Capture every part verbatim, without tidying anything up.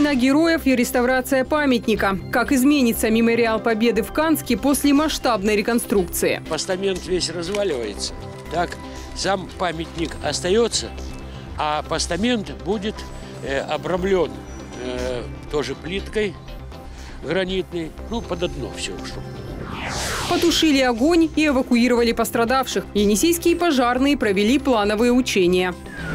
Имена героев и реставрация памятника. Как изменится мемориал Победы в Канске после масштабной реконструкции? Постамент весь разваливается. Так, сам памятник остается, а постамент будет э, обрамлен э, тоже плиткой гранитной, ну, под одно все, чтобы было. Потушили огонь и эвакуировали пострадавших. Енисейские пожарные провели плановые учения.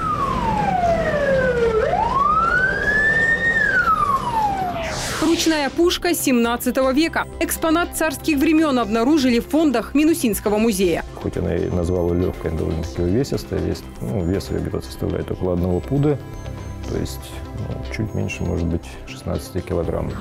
Ручная пушка семнадцатого века. Экспонат царских времен обнаружили в фондах Минусинского музея. Хоть она и назвала легкой, довольно-таки увесистая, вес, ну, вес ее где-то составляет около одного пуда, то есть ну, чуть меньше, может быть, шестнадцати килограмм.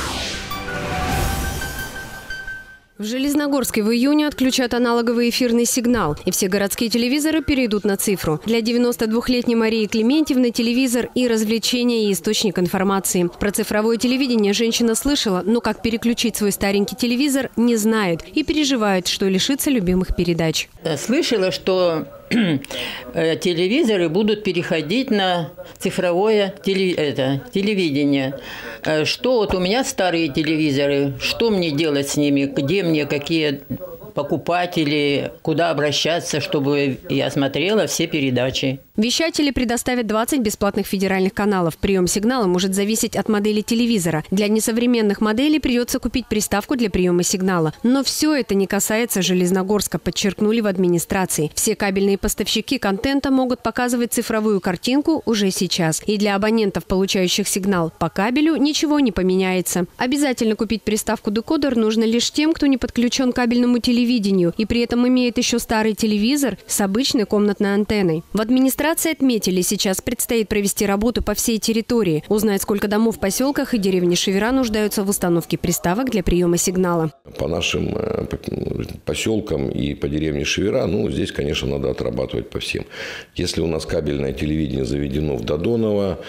В Железногорске в июне отключат аналоговый эфирный сигнал, и все городские телевизоры перейдут на цифру. Для девяностодвухлетней Марии Клементьевны телевизор и развлечение, и источник информации. Про цифровое телевидение женщина слышала, но как переключить свой старенький телевизор не знает и переживает, что лишится любимых передач. Слышала, что телевизоры будут переходить на цифровое теле, это, телевидение. Что вот у меня старые телевизоры, что мне делать с ними, где мне какие покупать или куда обращаться, чтобы я смотрела все передачи. Вещатели предоставят двадцать бесплатных федеральных каналов. Прием сигнала может зависеть от модели телевизора. Для несовременных моделей придется купить приставку для приема сигнала. Но все это не касается Железногорска, подчеркнули в администрации. Все кабельные поставщики контента могут показывать цифровую картинку уже сейчас. И для абонентов, получающих сигнал по кабелю, ничего не поменяется. Обязательно купить приставку-декодер нужно лишь тем, кто не подключен к кабельному телевидению и при этом имеет еще старый телевизор с обычной комнатной антенной. В администрации отметили, сейчас предстоит провести работу по всей территории, узнать, сколько домов в поселках и деревне Шевера нуждаются в установке приставок для приема сигнала. По нашим поселкам и по деревне Шевера, ну, здесь, конечно, надо отрабатывать по всем. Если у нас кабельное телевидение заведено в Додоново,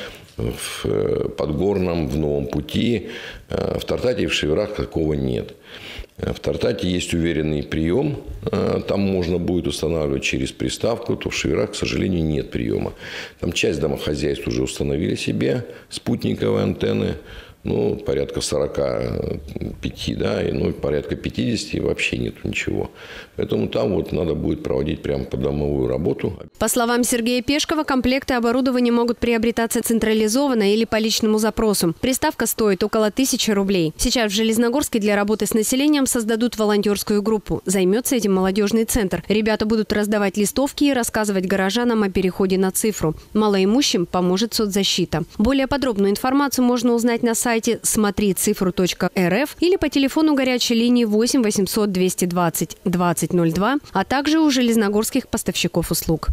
в Подгорном, в Новом Пути, в Тартате и в Шеверах такого нет. В Тартате есть уверенный прием, там можно будет устанавливать через приставку, то в Шеверах, к сожалению, нет приема. Там часть домохозяйств уже установили себе спутниковые антенны, ну, порядка сорока пяти, да, и ну, порядка пятидесяти вообще нет ничего. Поэтому там вот надо будет проводить прямо подомовую работу. По словам Сергея Пешкова, комплекты оборудования могут приобретаться централизованно или по личному запросу. Приставка стоит около тысячи рублей. Сейчас в Железногорске для работы с населением создадут волонтерскую группу. Займется этим молодежный центр. Ребята будут раздавать листовки и рассказывать горожанам о переходе на цифру. Малоимущим поможет соцзащита. Более подробную информацию можно узнать на сайте сайте смотри цифру точка эр эф или по телефону горячей линии восемь восемьсот двести двадцать двадцать ноль два, а также у железногорских поставщиков услуг.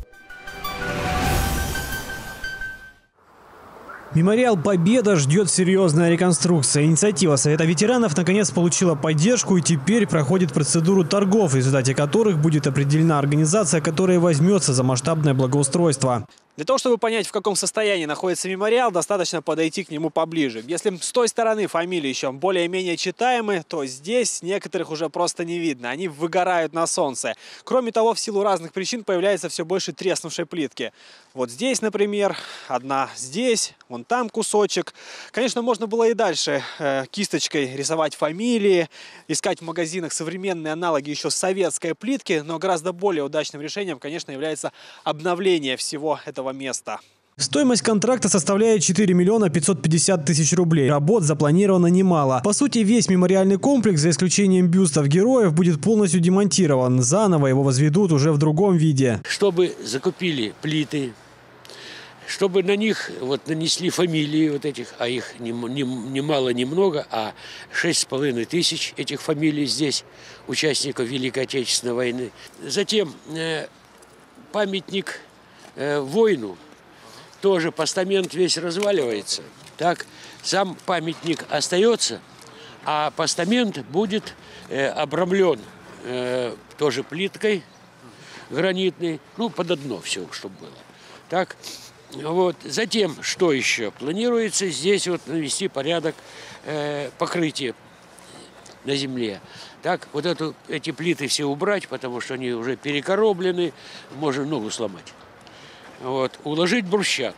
Мемориал «Победа» ждет серьезная реконструкция. Инициатива Совета ветеранов наконец получила поддержку и теперь проходит процедуру торгов, в результате которых будет определена организация, которая возьмется за масштабное благоустройство. Для того, чтобы понять, в каком состоянии находится мемориал, достаточно подойти к нему поближе. Если с той стороны фамилии еще более-менее читаемы, то здесь некоторых уже просто не видно. Они выгорают на солнце. Кроме того, в силу разных причин появляется все больше треснувшей плитки. Вот здесь, например, одна здесь, вон там кусочек. Конечно, можно было и дальше э, кисточкой рисовать фамилии, искать в магазинах современные аналоги еще советской плитки, но гораздо более удачным решением, конечно, является обновление всего этого места. Стоимость контракта составляет четыре миллиона пятьсот пятьдесят тысяч рублей. Работ запланировано немало. По сути, весь мемориальный комплекс, за исключением бюстов героев, будет полностью демонтирован. Заново его возведут уже в другом виде. Чтобы закупили плиты, чтобы на них вот нанесли фамилии вот этих, а их ни, ни, ни мало, ни много, а шесть с половиной тысяч этих фамилий здесь, участников Великой Отечественной войны. Затем э, памятник э, воину, тоже постамент весь разваливается. Так, сам памятник остается, а постамент будет э, обрамлен э, тоже плиткой гранитной, ну, под одно все, чтобы было. Так. Вот. Затем, что еще? Планируется здесь вот навести порядок э, покрытия на земле. Так, вот эту, эти плиты все убрать, потому что они уже перекороблены, можно ногу сломать. Вот. Уложить брусчатку.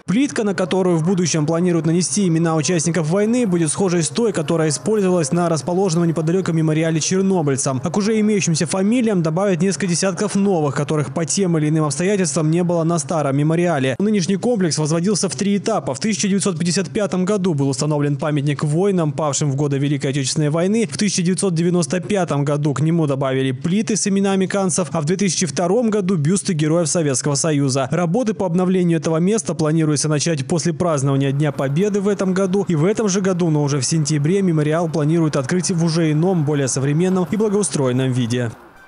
Плитка, на которую в будущем планируют нанести имена участников войны, будет схожей с той, которая использовалась на расположенном неподалеку мемориале чернобыльцам. А к уже имеющимся фамилиям добавят несколько десятков новых, которых по тем или иным обстоятельствам не было на старом мемориале. Нынешний комплекс возводился в три этапа. В тысяча девятьсот пятьдесят пятом году был установлен памятник воинам, павшим в годы Великой Отечественной войны. В тысяча девятьсот девяносто пятом году к нему добавили плиты с именами канцев, а в две тысячи втором году бюсты героев Советского Союза. Работы по обновлению этого места планируется начать после празднования Дня Победы в этом году. И в этом же году, но уже в сентябре, мемориал планируют открыть в уже ином, более современном и благоустроенном виде.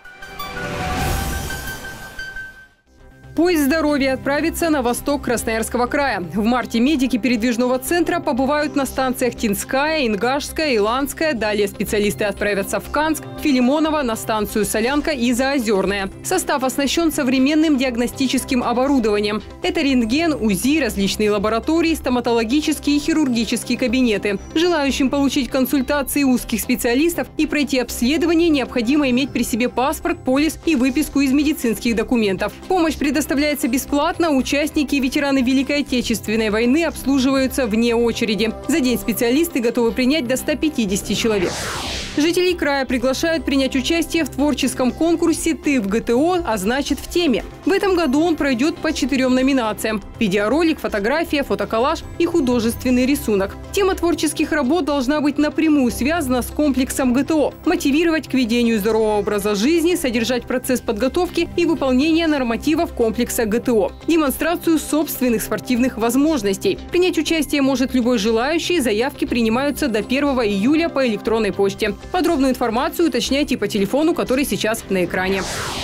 Поезд здоровья отправится на восток Красноярского края. В марте медики передвижного центра побывают на станциях Тинская, Ингашская, Иланская. Далее специалисты отправятся в Канск, Филимоново, на станцию Солянка и Заозерная. Состав оснащен современным диагностическим оборудованием. Это рентген, УЗИ, различные лаборатории, стоматологические и хирургические кабинеты. Желающим получить консультации узких специалистов и пройти обследование необходимо иметь при себе паспорт, полис и выписку из медицинских документов. Помощь предоставляется Предоставляется бесплатно. Участники и ветераны Великой Отечественной войны обслуживаются вне очереди. За день специалисты готовы принять до ста пятидесяти человек. Жителей края приглашают принять участие в творческом конкурсе «Ты в ГТО, а значит в теме». В этом году он пройдет по четырем номинациям – видеоролик, фотография, фотоколлаж и художественный рисунок. Тема творческих работ должна быть напрямую связана с комплексом ГТО, мотивировать к ведению здорового образа жизни, содержать процесс подготовки и выполнения нормативов комплекса ГТО, демонстрацию собственных спортивных возможностей. Принять участие может любой желающий, заявки принимаются до первого июля по электронной почте. Подробную информацию уточняйте по телефону, который сейчас на экране.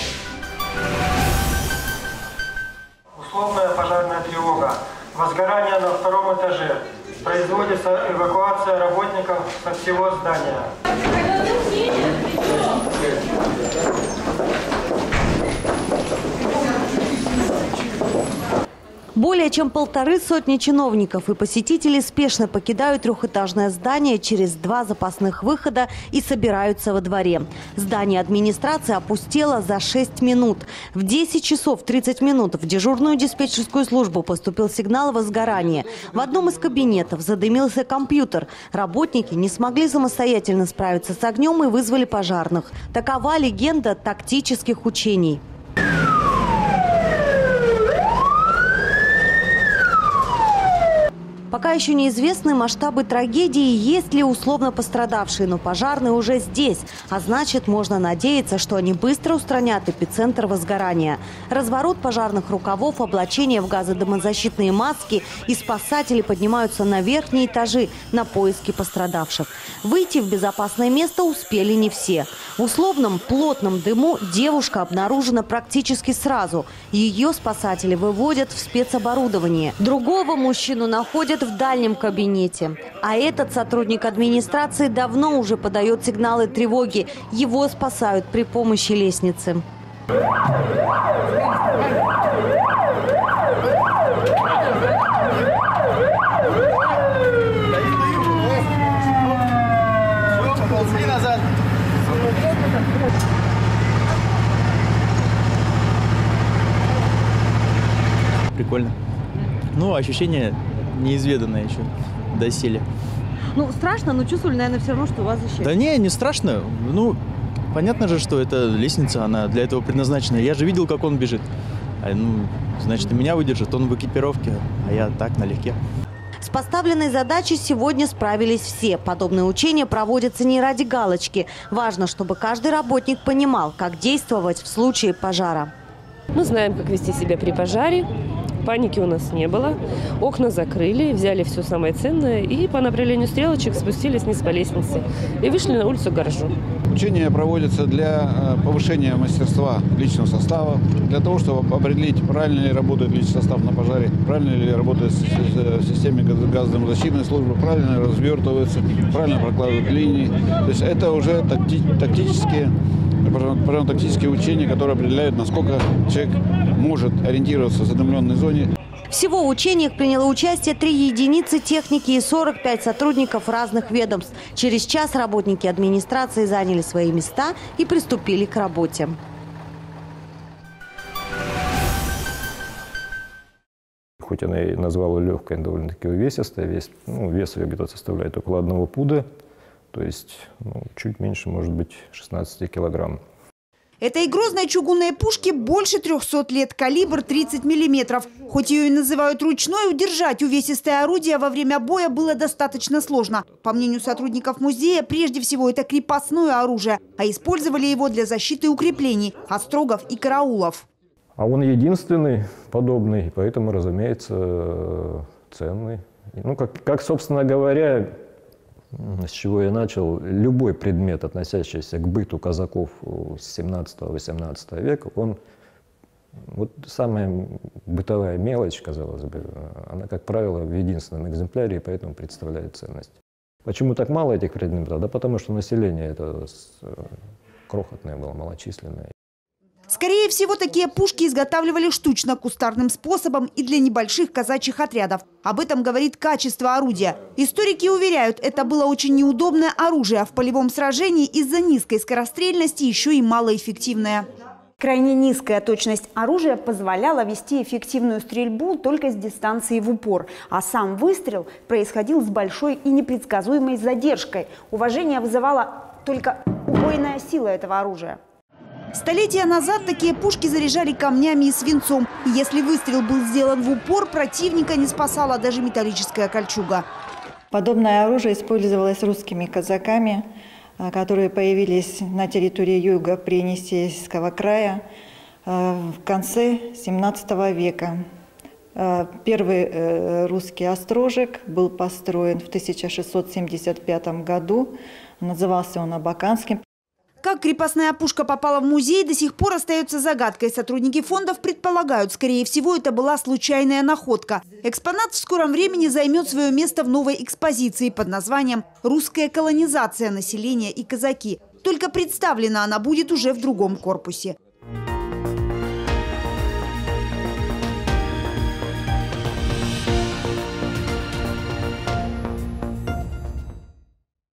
Условная пожарная тревога. Возгорание на втором этаже. Производится эвакуация работников со всего здания. Более чем полторы сотни чиновников и посетителей спешно покидают трехэтажное здание через два запасных выхода и собираются во дворе. Здание администрации опустело за шесть минут. В десять часов тридцать минут в дежурную диспетчерскую службу поступил сигнал о возгорании. В одном из кабинетов задымился компьютер. Работники не смогли самостоятельно справиться с огнем и вызвали пожарных. Такова легенда тактических учений. Пока еще неизвестны масштабы трагедии, есть ли условно пострадавшие, но пожарные уже здесь. А значит, можно надеяться, что они быстро устранят эпицентр возгорания. Разворот пожарных рукавов, облачение в газодымозащитные маски и спасатели поднимаются на верхние этажи на поиски пострадавших. Выйти в безопасное место успели не все. В условном плотном дыму девушка обнаружена практически сразу. Ее спасатели выводят в спецоборудование. Другого мужчину находят в дальнем кабинете. А этот сотрудник администрации давно уже подает сигналы тревоги. Его спасают при помощи лестницы. Прикольно. Ну, ощущение неизведанное еще доселе. Ну, страшно, но чувствовали, наверное, все равно, что вас защищают. Да не, не страшно. Ну, понятно же, что это лестница, она для этого предназначена. Я же видел, как он бежит. А, ну, значит, и меня выдержит. Он в экипировке, а я так, налегке. С поставленной задачей сегодня справились все. Подобные учения проводятся не ради галочки. Важно, чтобы каждый работник понимал, как действовать в случае пожара. Мы знаем, как вести себя при пожаре. Паники у нас не было. Окна закрыли, взяли все самое ценное и по направлению стрелочек спустились вниз по лестнице и вышли на улицу Горжу. Учения проводятся для повышения мастерства личного состава, для того, чтобы определить, правильно ли работает личный состав на пожаре, правильно ли работает в системе газодымозащитной службы, правильно развертывается, правильно прокладывают линии. То есть это уже такти тактические, тактические учения, которые определяют, насколько человек может ориентироваться в задымленной зоне. Всего в учениях приняло участие три единицы техники и сорок пять сотрудников разных ведомств. Через час работники администрации заняли свои места и приступили к работе. хоть она и назвала легкой, довольно-таки увесистая. Вес, ну, вес ее где-то составляет около одного пуда, то есть ну, чуть меньше, может быть, шестнадцати килограмм. Этой грозной чугунной пушке больше трёхсот лет, калибр тридцать миллиметров. Хоть ее и называют ручной, удержать увесистое орудие во время боя было достаточно сложно. По мнению сотрудников музея, прежде всего это крепостное оружие, а использовали его для защиты укреплений, острогов и караулов. А он единственный подобный, поэтому, разумеется, ценный. Ну, как, как собственно говоря, с чего я начал, любой предмет, относящийся к быту казаков с семнадцатого-восемнадцатого века, он, вот самая бытовая мелочь, казалось бы, она, как правило, в единственном экземпляре, и поэтому представляет ценность. Почему так мало этих предметов? Да потому что население это крохотное было, малочисленное. Скорее всего, такие пушки изготавливали штучно, кустарным способом и для небольших казачьих отрядов. Об этом говорит качество орудия. Историки уверяют, это было очень неудобное оружие, а в полевом сражении из-за низкой скорострельности еще и малоэффективное. Крайне низкая точность оружия позволяла вести эффективную стрельбу только с дистанции в упор. А сам выстрел происходил с большой и непредсказуемой задержкой. Уважение вызывала только убойная сила этого оружия. Столетия назад такие пушки заряжали камнями и свинцом. И если выстрел был сделан в упор, противника не спасала даже металлическая кольчуга. Подобное оружие использовалось русскими казаками, которые появились на территории юга при Енисейского края в конце семнадцатого века. Первый русский острожек был построен в тысяча шестьсот семьдесят пятом году. Назывался он Абаканским. Как крепостная пушка попала в музей, до сих пор остается загадкой. Сотрудники фондов предполагают, скорее всего, это была случайная находка. Экспонат в скором времени займет свое место в новой экспозиции под названием «Русская колонизация населения и казаки». Только представлена она будет уже в другом корпусе.